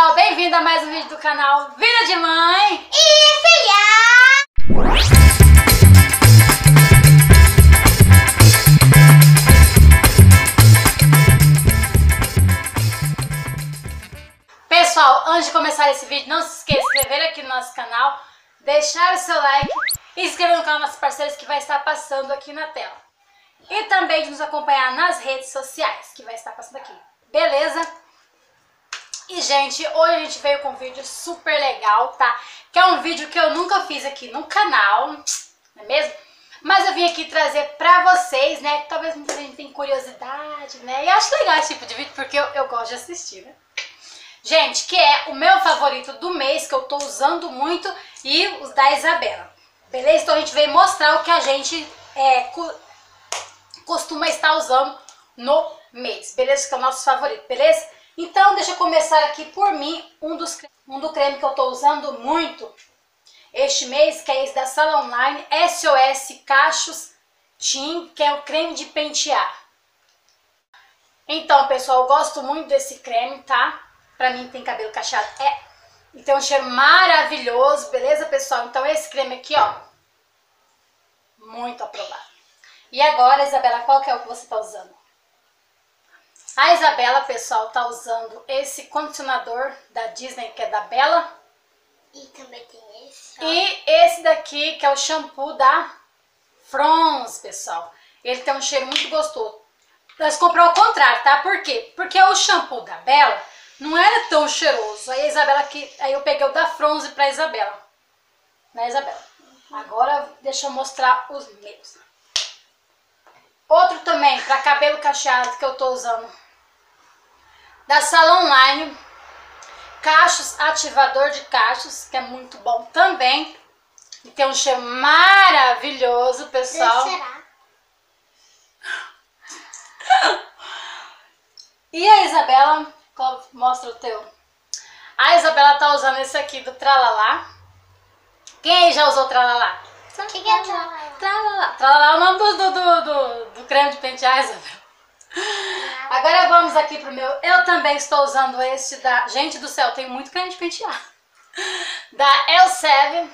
pessoal, bem-vindo a mais um vídeo do canal Vida de Mãe e Filha! Pessoal, antes de começar esse vídeo, não se esqueça de se inscrever aqui no nosso canal, deixar o seu like e se inscrever no canal dos nossos parceiros que vai estar passando aqui na tela. E também de nos acompanhar nas redes sociais, que vai estar passando aqui, beleza? E, gente, hoje a gente veio com um vídeo super legal, tá? Que é um vídeo que eu nunca fiz aqui no canal, não é mesmo? Mas eu vim aqui trazer pra vocês, né? Que talvez muita gente tenha curiosidade, né? E eu acho legal esse tipo de vídeo porque eu gosto de assistir, né? Gente, que é o meu favorito do mês, que eu tô usando muito, e os da Isabela. Beleza? Então a gente veio mostrar o que a gente costuma estar usando no mês, beleza? Que é o nosso favorito, beleza? Então deixa eu começar aqui por mim, um do creme que eu tô usando muito este mês, que é esse da Sala Online, SOS Cachos Team, que é o creme de pentear. Então, pessoal, eu gosto muito desse creme, tá? Pra mim tem cabelo cacheado, e tem um cheiro maravilhoso, beleza, pessoal? Então esse creme aqui, ó, muito aprovado. E agora, Isabela, qual que é o que você tá usando? A Isabela, pessoal, tá usando esse condicionador da Disney, que é da Bella. E também tem esse. Ó. E esse daqui, que é o shampoo da Frons, pessoal. Ele tem um cheiro muito gostoso. Nós compramos ao contrário, tá? Por quê? Porque o shampoo da Bella não era tão cheiroso. Aí a Isabela aí eu peguei o da Frons pra Isabela. Né, Isabela? Agora deixa eu mostrar os meus. Outro também, pra cabelo cacheado, que eu tô usando. Da Sala Online, Cachos Ativador de Cachos, que é muito bom também. E tem um cheiro maravilhoso, pessoal. Será? E a Isabela, mostra o teu. A Isabela tá usando esse aqui do Tralalá. Quem aí já usou Tralalá? O que é Tralalá? Tralalá. Tralalá é o nome do creme de pentear, Isabela. Agora vamos aqui pro meu. Eu também estou usando esse da... Gente do céu, tem muito creme de pentear. Da Elseve,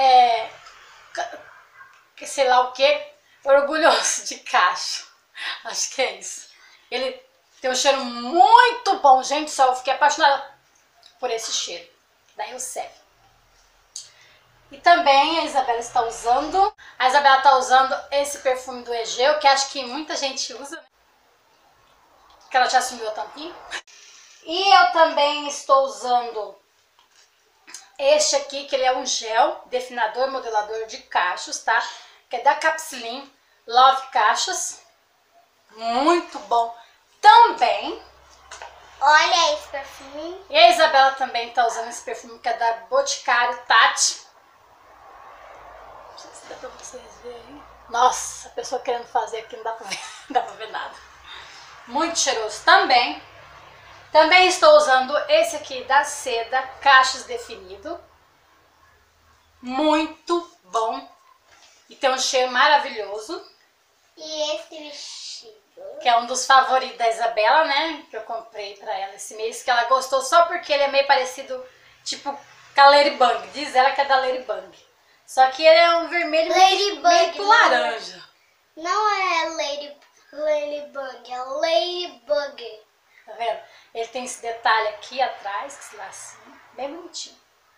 sei lá o que, orgulhoso de cacho. Acho que é isso. Ele tem um cheiro muito bom, gente. Só eu fiquei apaixonada por esse cheiro da Elseve. E também a Isabela está usando. A Isabela está usando esse perfume do Egeu, que acho que muita gente usa, né? Que ela já assumiu a tampinha. E eu também estou usando este aqui, que ele é um gel definador modelador de cachos, tá? Que é da Capsilin Love Cachos. Muito bom também. Olha esse perfume. E a Isabela também está usando esse perfume, que é da Boticário Tati. Não sei se dá pra vocês verem. Nossa, a pessoa querendo fazer aqui não dá pra ver, não dá pra ver nada. Muito cheiroso também. Também estou usando esse aqui da Seda, Cachos Definido. Muito bom. E tem um cheiro maravilhoso. E esse vestido? Que é um dos favoritos da Isabela, né? Que eu comprei pra ela esse mês. Que ela gostou só porque ele é meio parecido, tipo, com a Ladybug. Diz ela que é da Ladybug. Só que ele é um vermelho meio pro laranja. Não é Ladybug, é Ladybug. Tá vendo? Ele tem esse detalhe aqui atrás, esse lacinho, bem bonitinho.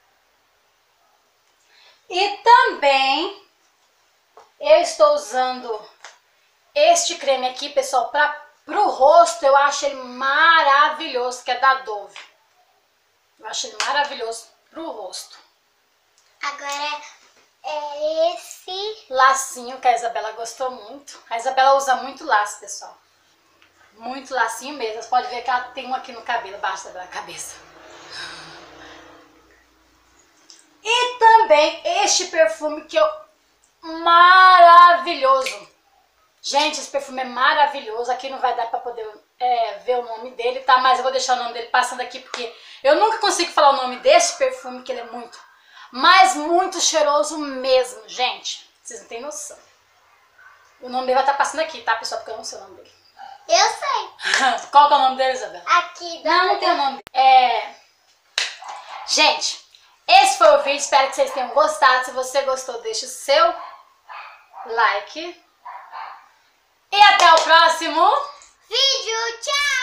E também eu estou usando este creme aqui, pessoal, pro rosto. Eu acho ele maravilhoso, que é da Dove. Eu acho ele maravilhoso pro rosto. Agora é esse Lacinho, que a Isabela gostou muito. A Isabela usa muito laço, pessoal. Muito lacinho mesmo. Você pode ver que ela tem um aqui no cabelo, embaixo da cabeça. E também este perfume que maravilhoso. Gente, esse perfume é maravilhoso. Aqui não vai dar pra poder ver o nome dele, tá? Mas eu vou deixar o nome dele passando aqui, porque eu nunca consigo falar o nome desse perfume, que ele é muito, mas muito cheiroso mesmo, gente. Vocês não têm noção. O nome dele vai estar passando aqui, tá, pessoal? Porque eu não sei o nome dele. Eu sei. Qual que é o nome dele, Isabela? Aqui. Não tem o nome dele. Gente, esse foi o vídeo, espero que vocês tenham gostado. Se você gostou, deixa o seu like. E até o próximo vídeo. Tchau!